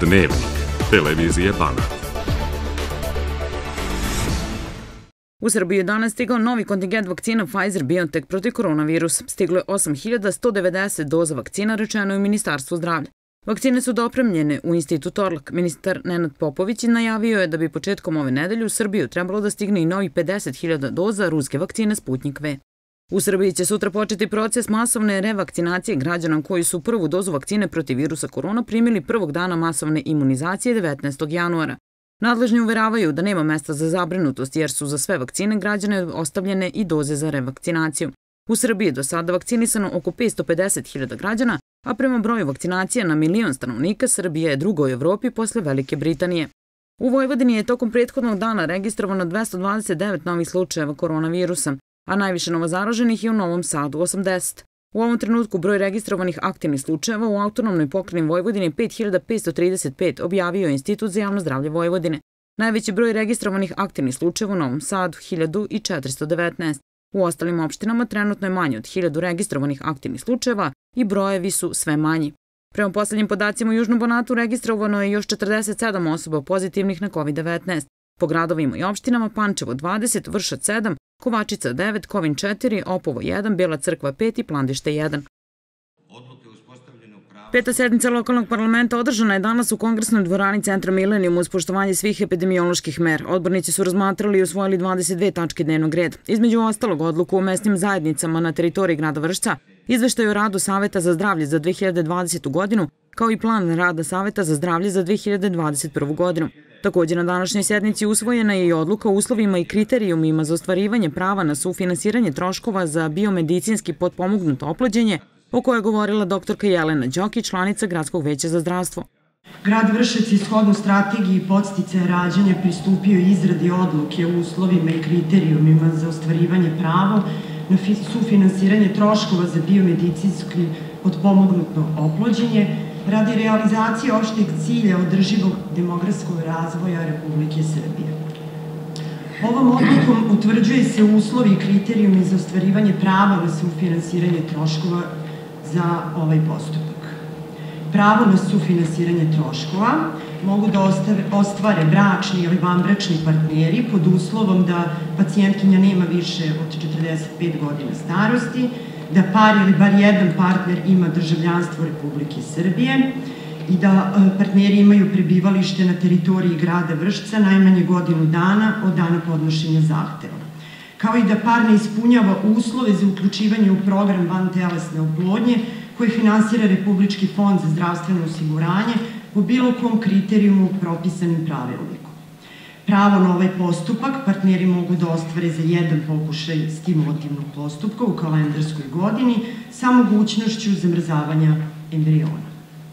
Dnevnik televizije Banat. U Srbiji je danas stigao novi kontingent vakcina Pfizer-BioNTech protiv koronavirusa. Stiglo je 8.190 doza vakcina, rečeno je u Ministarstvu zdravlja. Vakcine su dopremljene u Institut Torlak. Ministar Nenad Popović najavio je da bi početkom ove nedelje u Srbiju trebalo da stigne i novih 50.000 doza ruske vakcine Sputnik V. U Srbiji će sutra početi proces masovne revakcinacije građana koji su prvu dozu vakcine protiv virusa korona primili prvog dana masovne imunizacije 19. januara. Nadležni uveravaju da nema mesta za zabrinutost jer su za sve vakcine građane ostavljene i doze za revakcinaciju. U Srbiji je do sada vakcinisano oko 550.000 građana, a prema broju vakcinacija na milion stanovnika Srbija je druga u Evropi posle Velike Britanije. U Vojvodini je tokom prethodnog dana registrovano 229 novih slučajeva koronavirusa, a najviše novozaraženih je u Novom Sadu 80. U ovom trenutku broj registrovanih aktivnih slučajeva u autonomnoj pokrajini Vojvodine je 5.535, objavio je Institut za javno zdravlje Vojvodine. Najveći broj registrovanih aktivnih slučajeva u Novom Sadu 1.419. U ostalim opštinama trenutno je manje od 1.000 registrovanih aktivnih slučajeva i brojevi su sve manji. Prema poslednjim podacima u Južnom Banatu registrovano je još 47 osoba pozitivnih na COVID-19. Po gradovima i opštinama Pančevo 20, Vršac 7, Kovačica 9, Kovin 4, Opovo 1, Bela Crkva 5 i Plandište 1. Peta sednica lokalnog parlamenta održana je danas u kongresnoj dvorani Centra Milenijum uz poštovanje svih epidemioloških mera. Odbornici su razmatrali i usvojili 22 tačke dnevnog reda. Između ostalog, odluku o mesnim zajednicama na teritoriji grada Vršca, izveštaj o radu Saveta za zdravlje za 2020. godinu, kao i plan rada Saveta za zdravlje za 2021. godinu. Također na današnjoj sednici usvojena je i odluka o uslovima i kriterijumima za ostvarivanje prava na sufinansiranje troškova za biomedicinski potpomognuto oplođenje, o kojoj je govorila doktorka Jelena Đokić, članica Gradskog veća za zdravstvo. Grad Vršac je shodno strategiji podsticaja rađanja pristupio izradi odluke o uslovima i kriterijumima za ostvarivanje prava na sufinansiranje troškova za biomedicinski potpomognuto oplođenje radi realizacije opšteg cilja održivog demografskog razvoja Republike Srbije. Ovom odlukom utvrđuje se uslovi i kriterijumi za ostvarivanje prava na sufinansiranje troškova za ovaj postupak. Pravo na sufinansiranje troškova mogu da ostvare bračni ili vanbračni partneri pod uslovom da pacijentkinja nema više od 45 godina starosti, da par ili bar jedan partner ima državljanstvo Republike Srbije i da partneri imaju prebivalište na teritoriji grada Vršca najmanje godinu dana od dana podnošenja zahteva, kao i da par ne ispunjava uslove za uključivanje u program vantelesne oplodnje koji finansira Republički fond za zdravstveno osiguranje po bilo kom kriterijumu propisanim pravilnikom. Pravo na ovaj postupak partneri mogu da ostvare za jedan pokušaj stimulativnog postupka u kalendarskoj godini sa mogućnošću zamrzavanja embriona.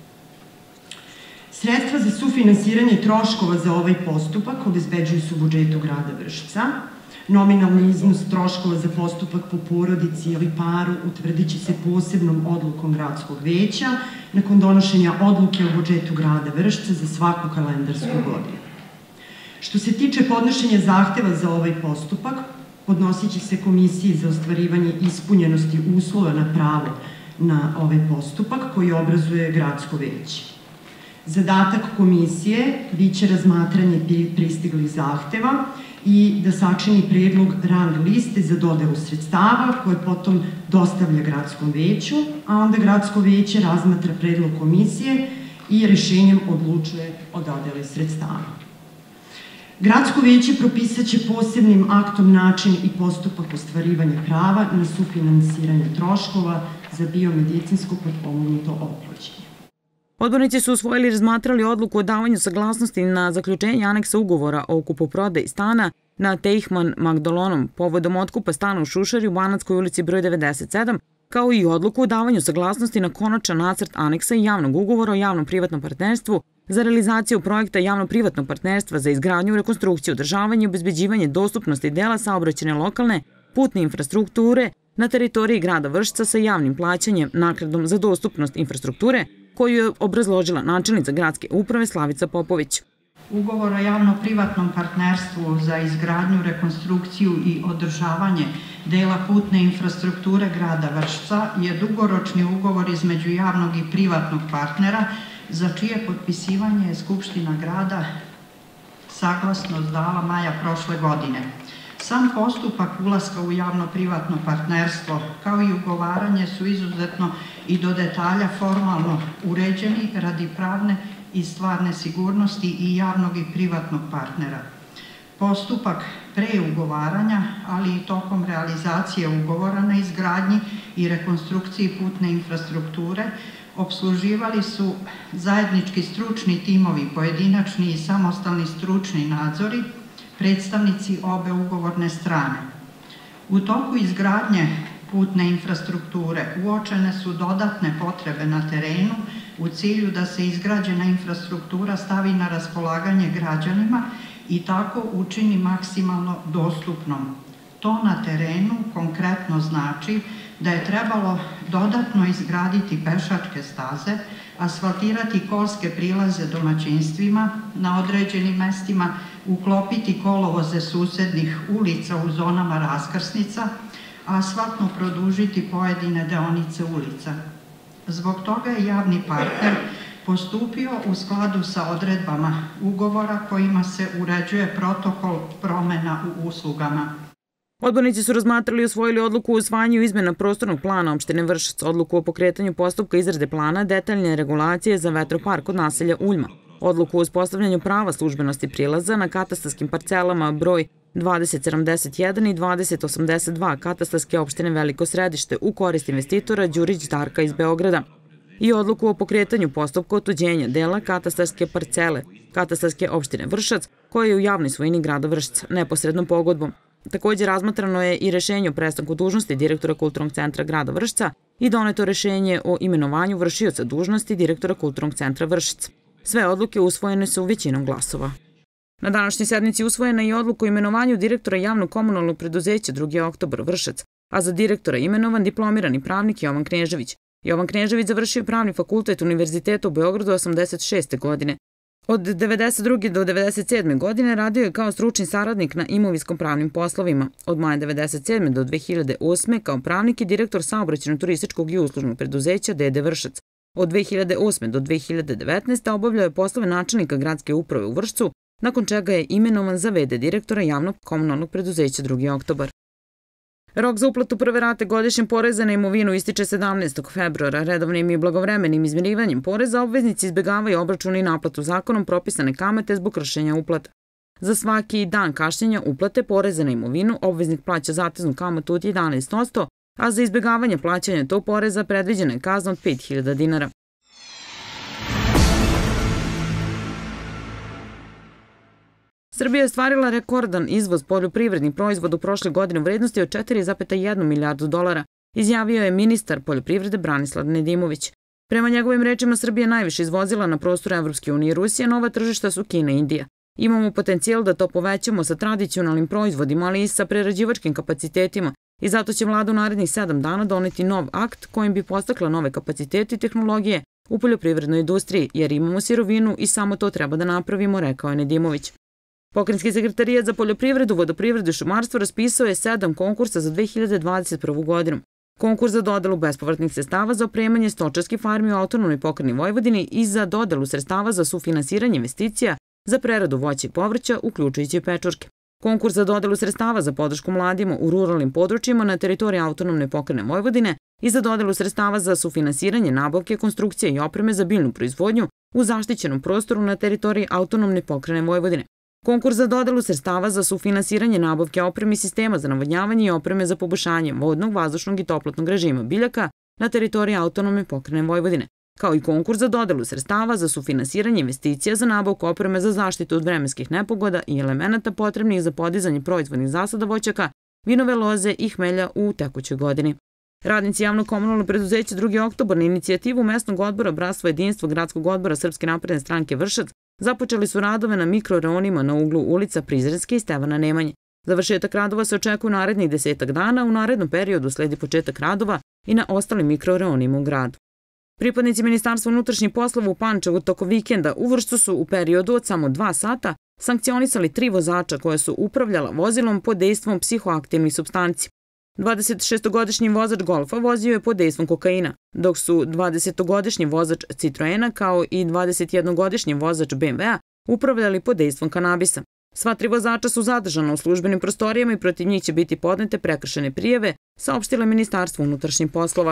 Sredstva za sufinansiranje troškova za ovaj postupak obezbeđuju se u budžetu grada Vršca. Nominalni iznos troškova za postupak po porodici ili paru utvrdit će se posebnom odlukom gradskog veća nakon donošenja odluke o budžetu grada Vršca za svaku kalendarsku godinu. Što se tiče podnošenja zahteva za ovaj postupak, podnosit će se Komisiji za ostvarivanje ispunjenosti uslova na pravo na ovaj postupak koji obrazuje gradsko veće. Zadatak komisije biće razmatranje pristiglih zahteva i da sačini predlog rang liste za dodelu sredstava koje potom dostavlja gradskom veću, a onda gradsko veće razmatra predlog komisije i rešenjem odlučuje o dodeli sredstava. Gradsko veće propisat će posebnim aktom način i postupak ostvarivanja prava na sufinansiranje troškova za biomedicinsko potpomognuto oplođenje. Odbornici su usvojili i razmatrali odluku o davanju saglasnosti na zaključenje aneksa ugovora o kupoprodaji stana na Teichmann Magdalonom povodom otkupa stana u Šušari u Banatskoj ulici broj 97, kao i odluku o davanju saglasnosti na konačan nacrt aneksa i javnog ugovora o javno-privatnom partnerstvu za realizaciju projekta javno-privatnog partnerstva za izgradnju, rekonstrukciju, održavanje i obezbeđivanje dostupnosti dela saobraćajne lokalne putne infrastrukture na teritoriji grada Vršca sa javnim plaćanjem naknadom za dostupnost infrastrukture, koju je obrazložila načelnica gradske uprave Slavica Popović. Ugovor o javno-privatnom partnerstvu za izgradnju, rekonstrukciju i održavanje dela putne infrastrukture grada Vršca je dugoročni ugovor između javnog i privatnog partnera za čije potpisivanje je Skupština grada saglasnost dala maja prošle godine. Sam postupak ulaska u javno-privatno partnerstvo kao i ugovaranje su izuzetno i do detalja formalno uređeni radi pravne i stvarne sigurnosti i javnog i privatnog partnera. Postupak pre ugovaranja, ali i tokom realizacije ugovora na izgradnji i rekonstrukciji putne infrastrukture opsluživali su zajednički stručni timovi, pojedinačni i samostalni stručni nadzori, predstavnici obe ugovorne strane. U toku izgradnje putne infrastrukture uočene su dodatne potrebe na terenu u cilju da se izgrađena infrastruktura stavi na raspolaganje građanima i tako učini maksimalno dostupnom. To na terenu konkretno znači da je trebalo dodatno izgraditi pešačke staze, asfaltirati kolske prilaze domaćinstvima na određenim mestima, uklopiti kolovoze susednih ulica u zonama raskrsnica, asfaltno produžiti pojedine deonice ulica. Zbog toga je javni partner postupio u skladu sa odredbama ugovora kojima se uređuje protokol promena u uslugama. Odbornici su razmatrali i usvojili odluku o usvajanju izmena prostornog plana opštine Vršac, odluku o pokretanju postupka izrade plana detaljne regulacije za vetropark kod naselja Uljma, odluku o uspostavljanju prava službenosti prilaza na katastarskim parcelama broj 2071 i 2082 katastarske opštine Veliko Središte u korist investitora Đurić Darka iz Beograda i odluku o pokretanju postupka otuđenja dela katastarske parcele katastarske opštine Vršac koja je u javnoj svojini grada Vršca neposrednom pogodbom. Također razmatrano je i rešenje o prestanku dužnosti direktora Kulturnog centra grada Vršca i doneto rešenje o imenovanju vršioca dužnosti direktora Kulturnog centra Vršac. Sve odluke usvojene su većinom glasova. Na današnjoj sednici usvojena je i odluka o imenovanju direktora javnog komunalnog preduzeća 2. oktobar Vršac, a za direktora imenovan diplomirani pravnik Jovan Knežević. Jovan Knežević završio pravni fakultet Univerziteta u Beogradu 86. godine. Od 1992. do 1997. godine radio je kao stručni saradnik na imovinskom pravnim poslovima. Od maja 1997. do 2008. kao pravnik i direktor saobraćajno-turističkog i uslužnog preduzeća DD Vršac. Od 2008. do 2019. obavljao je poslove načelnika gradske uprave u Vršcu, nakon čega je imenovan za v.d. direktora javnog komunalnog preduzeća 2. oktobar. Rok za uplatu prve rate godišnjeg poreza na imovinu ističe 17. februara. Redovnim i blagovremenim izmirivanjem poreza obveznici izbegavaju obračun i naplatu zakonom propisane kamate zbog kršenja uplata. Za svaki dan kašnjenja uplate poreza na imovinu obveznik plaća zateznu kamatu od 11%, a za izbegavanje plaćanja tog poreza predviđena je kazna od 5.000 dinara. Srbija je ostvarila rekordan izvoz poljoprivrednih proizvoda u prošle godine u vrednosti od 4,1 milijardu dolara, izjavio je ministar poljoprivrede Branislav Nedimović. Prema njegovim rečima, Srbija najviše izvozila na prostoru Evropske unije i Rusije, nova tržišta su Kina i Indija. Imamo potencijal da to povećamo sa tradicionalnim proizvodima, ali i sa prerađivačkim kapacitetima i zato će vlada u narednih 7 dana doneti nov akt kojim bi podstakla nove kapacitete i tehnologije u poljoprivrednoj industriji, jer imamo sirovinu i samo to treba da napravimo, rekao je Nedimović. Pokrajinski sekretarijat za poljoprivredu, vodoprivredu i šumarstvo raspisao je 7 konkursa za 2021. godinu. Konkurs za dodelu bespovratnih sredstava za opremanje stočarskih farmi u autonomnoj pokrajini Vojvodini i za dodelu sredstava za sufinansiranje investicija za preradu voća i povrća, uključujući i pečurke. Konkurs za dodelu sredstava za podršku mladima u ruralnim područjima na teritoriji autonomne pokrajine Vojvodine i za dodelu sredstava za sufinansiranje nabavke, konstrukcije i opreme za biljnu proizvodnju u zaštićenom prostoru na teritoriji autonomne pokrajine Vojvodine. Konkurs za dodelu sredstava za sufinansiranje nabavke opreme i sistema za navodnjavanje i opreme za poboljšanje vodnog, vazdušnog i toplotnog režima biljaka na teritoriji autonomne pokrajine Vojvodine, kao i konkurs za dodelu sredstava za sufinansiranje investicija za nabavku opreme za zaštitu od vremenskih nepogoda i elemenata potrebnih za podizanje proizvodnih zasada voćaka, vinove loze i hmelja u tekućoj godini. Radnici javnog komunalnog preduzeća 2. oktobar na inicijativu mesnog odbora Bratstvo jedinstvo gradskog odbora Srpske napredne stranke Vršac započeli su radove na mikroreonima na uglu ulica Prizrenske i Stevana Nemanje. Završetak radova se očekuje narednih 10 dana, u narednom periodu sledi početak radova i na ostalim mikroreonima u gradu. Pripadnici Ministarstva unutrašnjih poslova u Pančevu tokom vikenda u Vršcu su u periodu od samo 2 sata sankcionisali 3 vozača koja su upravljala vozilom pod dejstvom psihoaktivnih supstanci. 26-godišnji vozač Golfa vozio je pod dejstvom kokaina, dok su 20-godišnji vozač Citroena kao i 21-godišnji vozač BMW-a upravljali pod dejstvom kanabisa. Sva 3 vozača su zadržana u službenim prostorijama i protiv njih će biti podnete prekršajne prijave, saopštilo je Ministarstvo unutrašnjih poslova.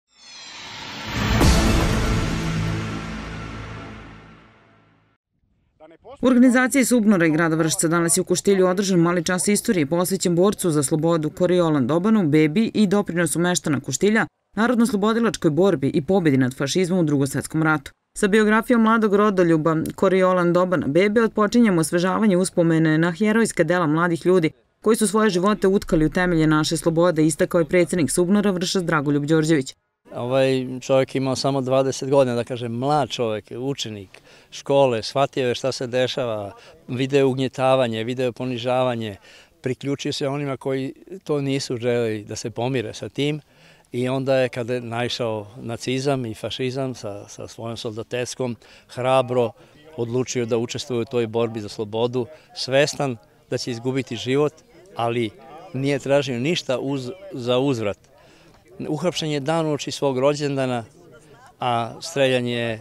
U organizaciji SUBNOR-a i grada Vršca danas je u Kuštilju održan mali čas istorije posvećen borcu za slobodu Koriolan Dobanu, bebi i doprinosu meštana Kuštilja, narodno-slobodilačkoj borbi i pobedi nad fašizmom u Drugom svetskom ratu. Sa biografijom mladog rodoljuba Koriolan Dobana bebe otpočinjemo osvežavanje uspomene na herojska dela mladih ljudi koji su svoje živote utkali u temelje naše slobode, istakao je predsjednik SUBNOR-a Vršac Dragoljub Đorđević. Ovaj čovjek imao samo 20 godina, da kažem, mlad čovjek, učenik škole, shvatio je šta se dešava, video ugnjetavanje, video ponižavanje, priključio se onima koji to nisu želeli da se pomire sa tim i onda je kada je naišao nacizam i fašizam sa svojom soldateskom, hrabro odlučio da učestvuje u toj borbi za slobodu, svestan da će izgubiti život, ali nije tražio ništa za uzvrat. Uhapšen je dan uoči svog rođendana, a streljan je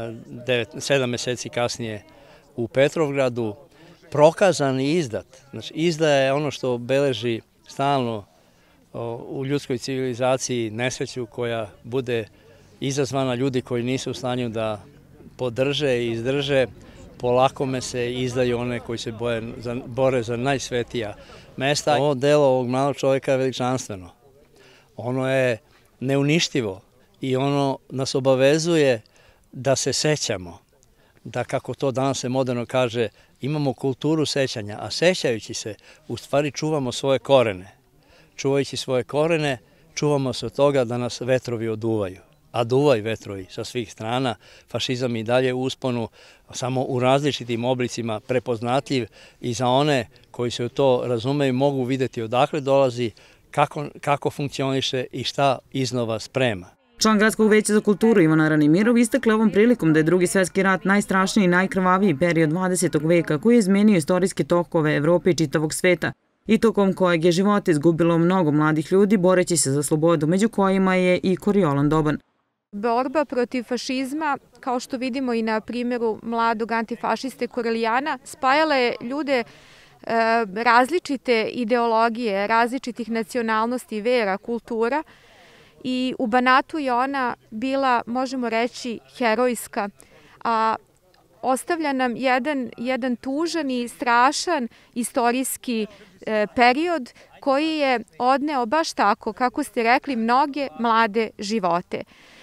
7 meseci kasnije u Petrovgradu. Prokazan i izdat. Znači, izdaja je ono što obeleži stalno u ljudskoj civilizaciji nesreću koja bude izazvana ljudi koji nisu u stanju da podrže i izdrže. Polakome se izdaju one koji se bore za najsvetija mesta. Ovo delo ovog mladog čovjeka je veličanstveno. Ono je neuništivo i ono nas obavezuje da se sećamo, da kako to danas se moderno kaže, imamo kulturu sećanja, a sećajući se u stvari čuvamo svoje korene. Čuvajući svoje korene, čuvamo se od toga da nas vetrovi oduvaju. A duvaju vetrovi sa svih strana, fašizam i dalje u usponu, samo u različitim oblicima prepoznatljiv i za one koji se u to razumeju mogu vidjeti odakle dolazi, kako funkcioniše i šta iznova sprema. Član Gradskog veća za kulturu Ivana Ranimirov istakle ovom prilikom da je Drugi svjetski rat najstrašniji i najkrvaviji period 20. veka koji je izmenio istorijske tokove Evrope i čitavog sveta i tokom kojeg je život izgubilo mnogo mladih ljudi boreći se za slobodu, među kojima je i Koriolan Doban. Borba protiv fašizma, kao što vidimo i na primjeru mladog antifašiste Korilijana, spajala je ljude različite ideologije, različitih nacionalnosti, vera, kultura i u Banatu je ona bila, možemo reći, herojska, a ostavlja nam jedan tužan i strašan istorijski period koji je odneo baš tako, kako ste rekli, mnoge mlade živote.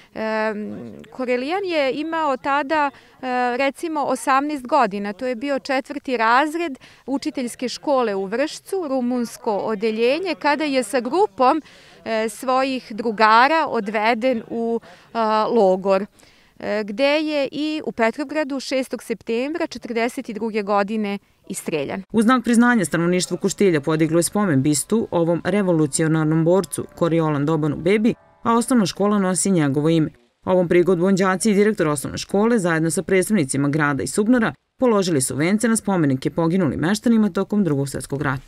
Korelijan je imao tada recimo 18 godina, to je bio 4. razred učiteljske škole u Vršcu, rumunsko odeljenje, kada je sa grupom svojih drugara odveden u logor, gde je i u Petrovgradu 6. septembra 1942. godine istreljan. U znak priznanja stanovništvo Kuštilja podiglo je spomen bistu ovom revolucionarnom borcu Koriolan Dobanu bebi, a osnovna škola nosi njegovo ime. Ovom prigodom đaci i direktor osnovne škole zajedno sa predstavnicima grada i SUBNOR-a položili su vence na spomenike poginulim meštanima tokom Drugog svjetskog rata.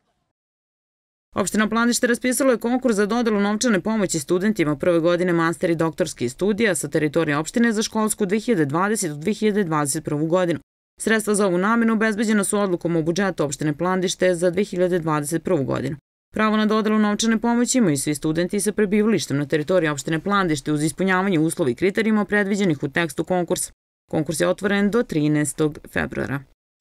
Opština Plandište raspisalo je konkurs za dodelu novčane pomoći studentima prve godine master i doktorskih studija sa teritorije opštine za školsku 2020-2021. godinu. Sredstva za ovu namenu obezbeđena su odlukom o budžetu opštine Plandište za 2021. godinu. Pravo na dodelu novčane pomoći imaju svi studenti sa prebivalištem na teritoriji opštine Plandište uz ispunjavanje uslova i kriterijuma predviđenih u tekstu konkursa. Konkurs je otvoren do 13. februara.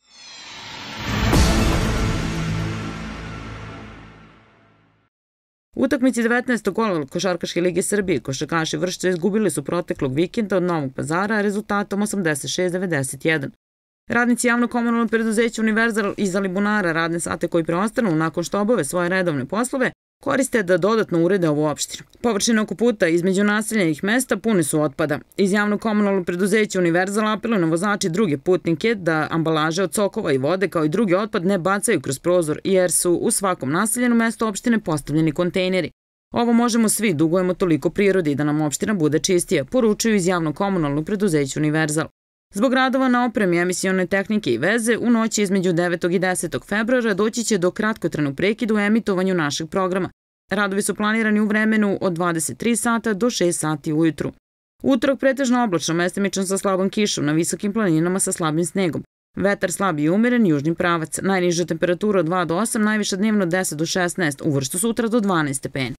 U utakmici 19. kola Košarkaške lige Srbije košarkaši Vršca izgubili su proteklog vikenda od Novog Pazara rezultatom 86-91. Radnici javno-komunalnog preduzeća Univerzal iz Alibunara radne sate koji preostanu nakon što obave svoje redovne poslove koriste da dodatno urede ovu opštinu. Površine oko puta između naseljenih mesta pune su otpada. Iz javno-komunalnog preduzeća Univerzal apeluju na vozači druge putnike da ambalaže od sokova i vode kao i drugi otpad ne bacaju kroz prozor jer su u svakom naseljenom mestu opštine postavljeni kontejneri. Ovo možemo svi, dugujemo toliko prirodi da nam opština bude čistija, poručuju iz javno-komunalnog preduzeća Univerzal. Zbog radova na opremi emisione tehnike i veze, u noći između 9. i 10. februara doći će do kratkotrenog prekida u emitovanju našeg programa. Radovi su planirani u vremenu od 23 sata do 6 sati ujutru. Utorak pretežno oblačno, mestimično sa slabom kišom, na visokim planinama sa slabim snegom. Vetar slab i umeren, južni pravac. Najniža temperatura od 2 do 8, najviša dnevno 10 do 16, uvrštu sutra do 12 stepeni.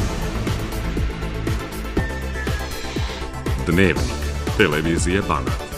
Dnevnik televizije Banat.